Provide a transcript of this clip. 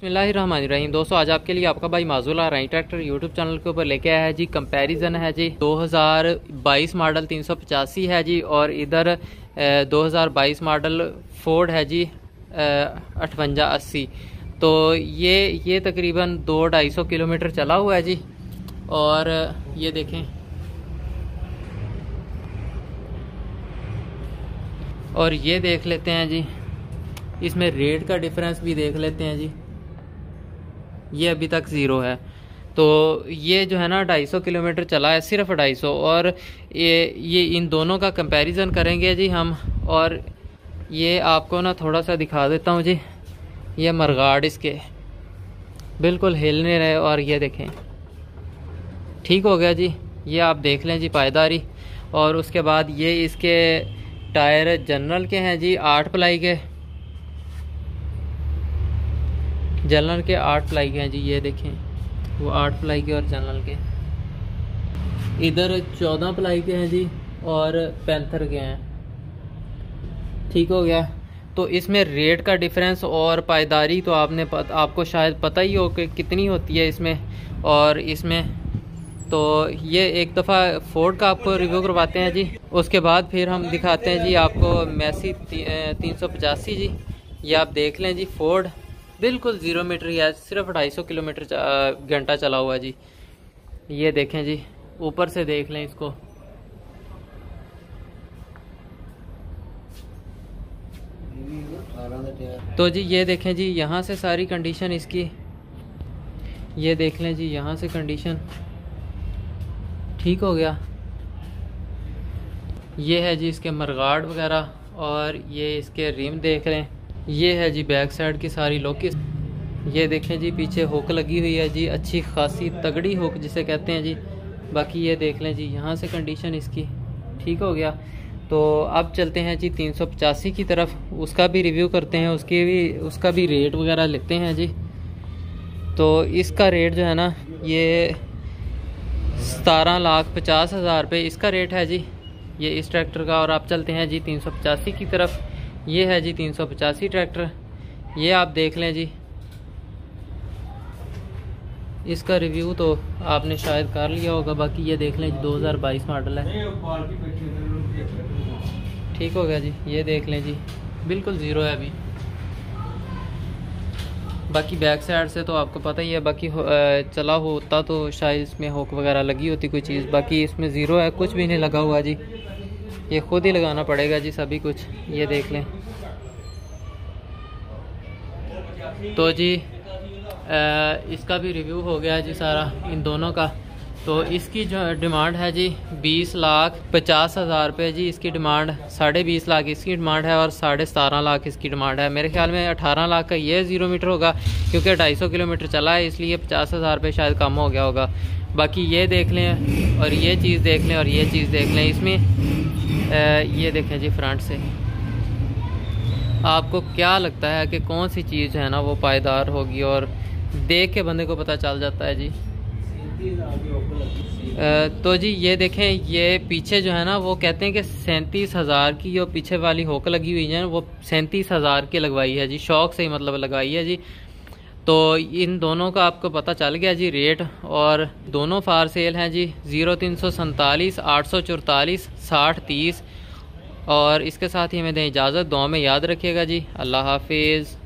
बिस्मिल्लाहिर्रहमानिर्रहीम। दोस्तों आज आपके लिए आपका भाई माजुल आ रही ट्रैक्टर यूट्यूब चैनल के ऊपर लेके आया है जी। कंपैरिजन है जी 2022 मॉडल 385 है जी, और इधर 2022 मॉडल फोर्ड है जी 5880। तो ये तकरीबन 200-250 किलोमीटर चला हुआ है जी। और ये देखें, और ये देख लेते हैं जी, इसमें रेट का डिफरेंस भी देख लेते हैं जी। ये अभी तक ज़ीरो है, तो ये जो है ना 250 किलोमीटर चला है, सिर्फ 250। और ये इन दोनों का कंपैरिजन करेंगे जी हम। और ये आपको ना थोड़ा सा दिखा देता हूँ जी। ये मरगाड़ इसके बिल्कुल हिल नहीं रहे, और ये देखें ठीक हो गया जी। ये आप देख लें जी पायदारी। और उसके बाद ये इसके टायर जनरल के हैं जी, 8 प्लाई के, जनरल के 8 प्लाई के हैं जी। ये देखें वो 8 प्लाई के और जनरल के। इधर 14 प्लाई के हैं जी, और पैंथर के हैं। ठीक हो गया। तो इसमें रेट का डिफरेंस और पायदारी तो आपको शायद पता ही हो कि कितनी होती है इसमें और इसमें। तो ये एक दफ़ा फोर्ड का आपको रिव्यू करवाते हैं जी। उसके बाद फिर हम दिखाते हैं जी आपको मैसी 385 जी। ये आप देख लें जी, फोर्ड बिल्कुल 0 मीटर ही है, सिर्फ 250 किलोमीटर घंटा चला हुआ जी। ये देखें जी, ऊपर से देख लें इसको। तो जी ये देखें जी, यहाँ से सारी कंडीशन इसकी, ये देख लें जी, यहाँ से कंडीशन ठीक हो गया। ये है जी इसके मरगाड़ वगैरह, और ये इसके रिम देख लें। ये है जी बैक साइड की सारी लोकिस। ये देखें जी पीछे हुक लगी हुई है जी, अच्छी खासी तगड़ी हुक जिसे कहते हैं जी। बाकी ये देख लें जी, यहाँ से कंडीशन इसकी ठीक हो गया। तो अब चलते हैं जी 385 की तरफ, उसका भी रिव्यू करते हैं, उसका भी रेट वगैरह लेते हैं जी। तो इसका रेट जो है ना, ये 17,50,000 रुपये इसका रेट है जी, ये इस ट्रैक्टर का। और आप चलते हैं जी 385 की तरफ। ये है जी 385 ट्रैक्टर, ये आप देख लें जी। इसका रिव्यू तो आपने शायद कर लिया होगा। बाकी ये देख लें जी 2022 मॉडल है। ठीक हो गया जी। ये देख लें जी, बिल्कुल ज़ीरो है अभी। बाकी बैक साइड से तो आपको पता ही है, बाकी चला होता तो शायद इसमें हुक वगैरह लगी होती कोई चीज़। बाकी इसमें ज़ीरो है, कुछ भी नहीं लगा हुआ जी। ये खुद ही लगाना पड़ेगा जी सभी कुछ। ये देख लें। तो जी इसका भी रिव्यू हो गया जी सारा इन दोनों का। तो इसकी जो डिमांड है जी 20,50,000 रुपये जी इसकी डिमांड। 20.5 लाख इसकी डिमांड है, और 17.5 लाख इसकी डिमांड है। मेरे ख्याल में 18 लाख का ये 0 मीटर होगा, क्योंकि 250 किलोमीटर चला है, इसलिए 50,000 रुपये शायद कम हो गया होगा। बाकी ये देख लें, और ये चीज़ देख लें, और ये चीज़ देख लें। इसमें ये देखें जी फ्रंट से, आपको क्या लगता है कि कौन सी चीज़ है ना वो पायदार होगी, और देख के बंदे को पता चल जाता है जी। तो जी ये देखें, ये पीछे जो है ना वो कहते हैं कि 37,000 की जो पीछे वाली होक लगी हुई है वो 37,000 की लगवाई है जी, शौक से ही मतलब लगवाई है जी। तो इन दोनों का आपको पता चल गया जी रेट। और दोनों फार सेल हैं जी, 0347 844 6030। और इसके साथ ही हमें दें इजाज़त। दुआ में याद रखिएगा जी। अल्लाह हाफिज़।